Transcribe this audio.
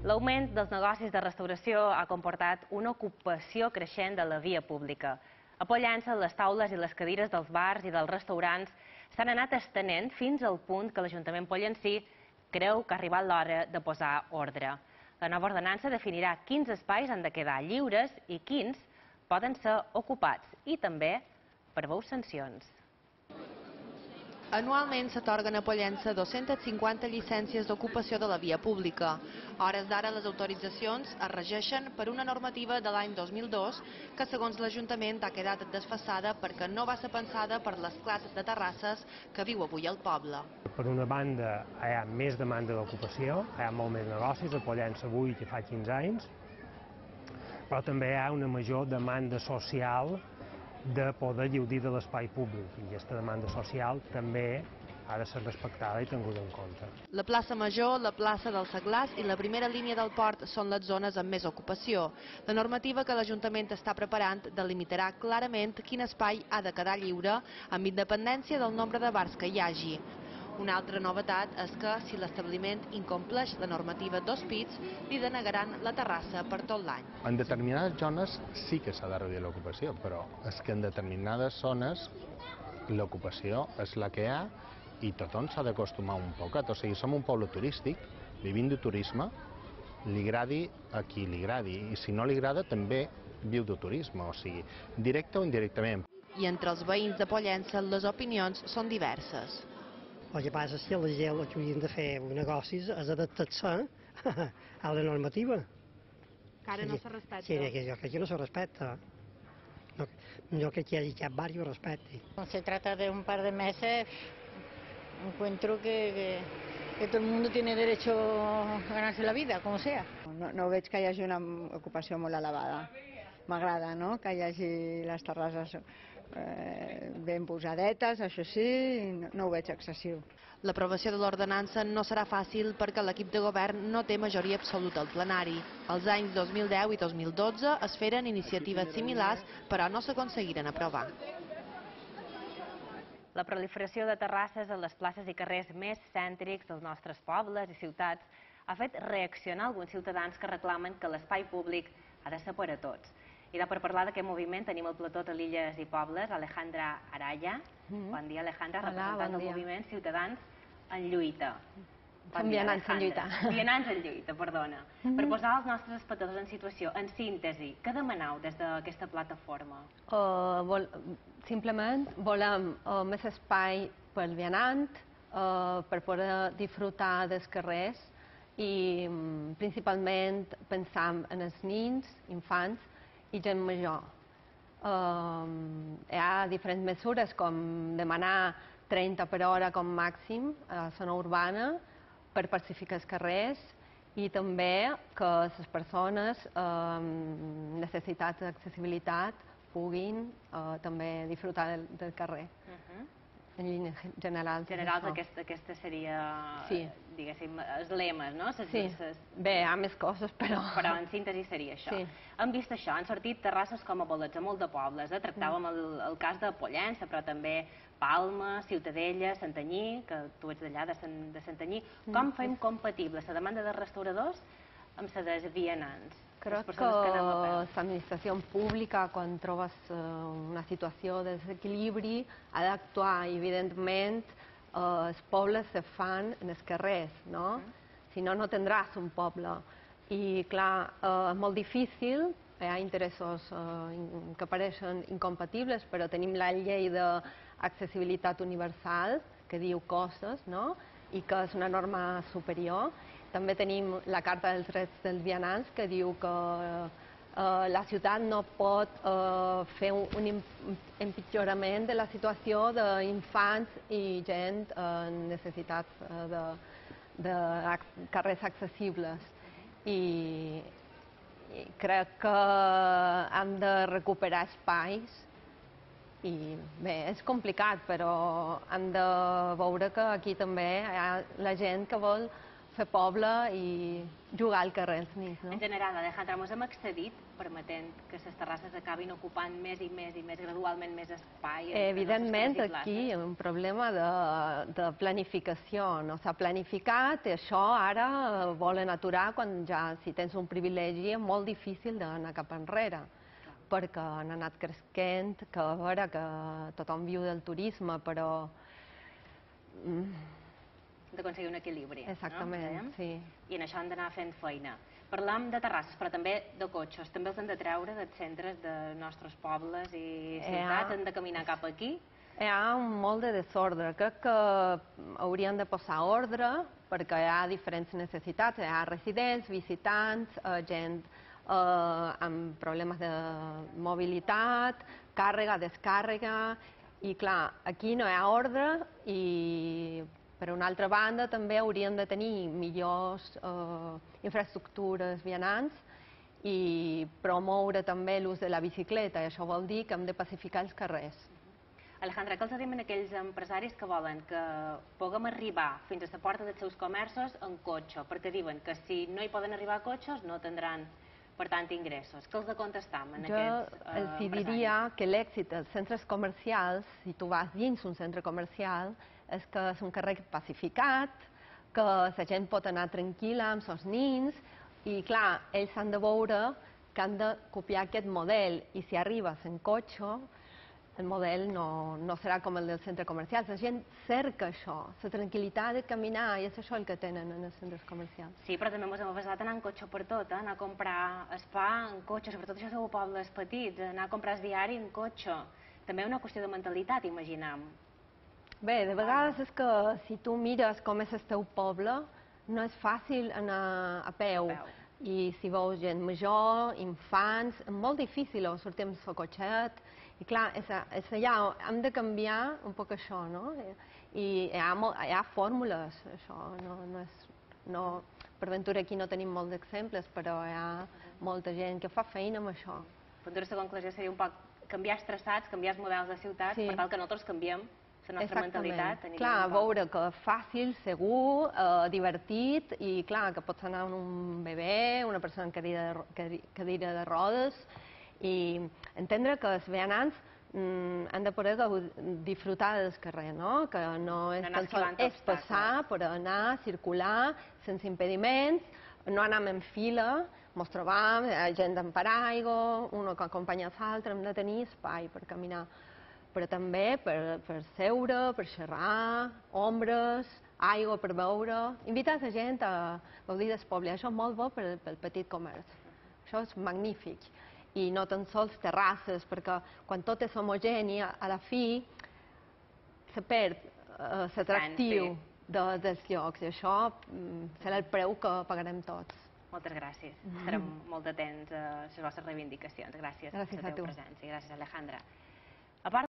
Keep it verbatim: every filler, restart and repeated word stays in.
L'augment dels negocis de restauració ha comportat una ocupació creixent de la via pública. A Pollença, les taules i les cadires dels bars i dels restaurants s'han anat estenent fins al punt que l'Ajuntament pollencí creu que ha arribat l'hora de posar ordre. La nova ordenança definirà quins espais han de quedar lliures i quins poden ser ocupats i també preveu sancions. Anualment s'atorguen a Pollença dos-centes cinquanta llicències d'ocupació de la via pública. A hores d'ara les autoritzacions es regeixen per una normativa de l'any dos mil dos que segons l'Ajuntament ha quedat desfasada perquè no va ser pensada per l'esclat de terrasses que viu avui al poble. Per una banda hi ha més demanda d'ocupació, hi ha molt més negocis, a Pollença avui que fa quinze anys, però també hi ha una major demanda social de poder gaudir de l'espai públic i aquesta demanda social també ha de ser respectada i tinguda en compte. La plaça Major, la plaça dels Seglars i la primera línia del port són les zones amb més ocupació. La normativa que l'Ajuntament està preparant delimitarà clarament quin espai ha de quedar lliure amb independència del nombre de bars que hi hagi. Una altra novetat és que, si l'establiment incompleix la normativa dos pits, li denegaran la terrassa per tot l'any. En determinades zones sí que s'ha de reduir l'ocupació, però és que en determinades zones l'ocupació és la que hi ha i tothom s'ha d'acostumar un poquet. O sigui, som un poble turístic, vivim de turisme, li agradi a qui li agradi, i si no li agrada també viu de turisme, o sigui, directe o indirectament. I entre els veïns de Pollença les opinions són diverses. El que passa és que la gent el que haurien de fer negocis és adaptar-se a la normativa. Que ara no se respecta. Sí, que jo crec que no se respecta. No, no crec que hi hagi cap bar que ho respecti. Se trata de un par de meses, encuentro que, que, que todo el mundo tiene derecho a ganarse la vida, como sea. No, no veig que hi hagi una ocupació molt elevada. M'agrada, no?, que hi hagi les terrasses eh, ben posadetes, això sí, no, no ho veig excessiu. L'aprovació de l'ordenança no serà fàcil perquè l'equip de govern no té majoria absoluta al plenari. Els anys dos mil deu i dos mil dotze es feren iniciatives similars, però no s'aconseguiren aprovar. La proliferació de terrasses a les places i carrers més cèntrics dels nostres pobles i ciutats ha fet reaccionar alguns ciutadans que reclamen que l'espai públic ha de ser per a tots. I per parlar d'aquest moviment tenim al plató de l'Illes i Pobles Alejandra Araya. Bon dia, Alejandra, representant del moviment Ciutadans en Lluita. Som vianants en lluita. Vianants en lluita, perdona. Per posar els nostres espectadors en situació, en síntesi, què demaneu des d'aquesta plataforma? Simplement volem més espai pel vianant, per poder disfrutar dels carrers i principalment pensam en els nens, infants i gent major. Hi ha diferents mesures com demanar trenta per hora com màxim a la zona urbana per pacificar els carrers i també que les persones amb necessitats d'accessibilitat puguin també disfrutar del carrer. En línies generals. Generals, aquesta seria, diguéssim, els lemes, no? Sí, bé, hi ha més coses, però... Però en síntesi seria això. Hem vist això, han sortit terrasses com a bolets a molt de pobles. Tractàvem el cas de Pollença, però també Palma, Ciutadella, Santanyí, que tu ets d'allà, de Santanyí. Com fem compatible la demanda de restauradors amb la dels vianants? Crec que l'administració pública, quan trobes una situació de desequilibri, ha d'actuar. Evidentment, els pobles se fan en els carrers, no? Si no, no tindràs un poble. I, clar, és molt difícil, hi ha interessos que pareixen incompatibles, però tenim la llei d'accessibilitat universal, que diu coses, no? I que és una norma superior. També tenim la Carta dels Drets dels Vianants, que diu que la ciutat no pot fer un empitjorament de la situació d'infants i gent amb necessitats de carrers accessibles. I crec que hem de recuperar espais i bé, és complicat, però hem de veure que aquí també hi ha la gent que vol fer poble i jugar al carrer els nits. En general, Alejandra, ens hem accedit permetent que les terrasses acabin ocupant més i més i més, gradualment més espai? Evidentment, aquí hi ha un problema de planificació. No s'ha planificat i això ara volen aturar quan ja, si tens un privilegi, és molt difícil d'anar cap enrere, perquè han anat cresquent, que a veure que tothom viu del turisme, però d'aconseguir un equilibri. Exactament, sí. I en això hem d'anar fent feina. Parlem de terrasses, però també de cotxes. També els hem de treure dels centres de nostres pobles i ciutats. Hem de caminar cap aquí. Hi ha molt de desordre. Crec que haurien de posar ordre perquè hi ha diferents necessitats. Hi ha residents, visitants, gent amb problemes de mobilitat, càrrega, descàrrega. I clar, aquí no hi ha ordre i per una altra banda, també hauríem de tenir millors infraestructures vianants i promoure també l'ús de la bicicleta. I això vol dir que hem de pacificar els carrers. Alejandra, què els diuen aquells empresaris que volen que puguem arribar fins a la porta dels seus comerços en cotxe? Perquè diuen que si no hi poden arribar cotxes no tindran, per tant, ingressos. Què els de contestar a aquests empresaris? Jo els diria que l'èxit dels centres comercials, si tu vas dins un centre comercial, és que és un carrer pacificat, que la gent pot anar tranquil·la amb els nins i, clar, ells han de veure que han de copiar aquest model i si arribes en cotxe, el model no serà com el del centre comercial. La gent cerca això, la tranquil·litat de caminar i és això el que tenen en els centres comercials. Sí, però també ens hem basat en anar en cotxe per tot, anar a comprar el pa en cotxe, sobretot això sou pobles petits, anar a comprar el diari en cotxe. També és una qüestió de mentalitat, imaginem. Bé, de vegades és que si tu mires com és el teu poble, no és fàcil anar a peu. I si veus gent major, infants, és molt difícil sortir amb el cotxet. I clar, allà hem de canviar un poc això, no? I hi ha fórmules, això. Per ventura aquí no tenim molts exemples, però hi ha molta gent que fa feina amb això. Per ventura la conclusió seria un poc canviar els traçats, canviar els models de ciutats, per tal que nosaltres canviem la nostra mentalitat. Clar, veure que és fàcil, segur, divertit i clar, que pots anar amb un bebè, una persona en cadira de rodes i entendre que els vianants han de poder disfrutar del carrer, no? Que no és tan sols és passar, però anar, circular, sense impediments, no anar en fila, ens trobam, gent amb paraigua, un que acompanya l'altre, hem de tenir espai per caminar. Però també per seure, per xerrar, ombres, aigua per beure. Invitar la gent a gaudir del poble. Això és molt bo pel petit comerç. Això és magnífic. I no tan sols terrasses, perquè quan tot és homogeni, a la fi se perd l'atractiu dels llocs. I això serà el preu que pagarem tots. Moltes gràcies. Estarem molt atents a les vostres reivindicacions. Gràcies per la teva presència. Gràcies, Alejandra.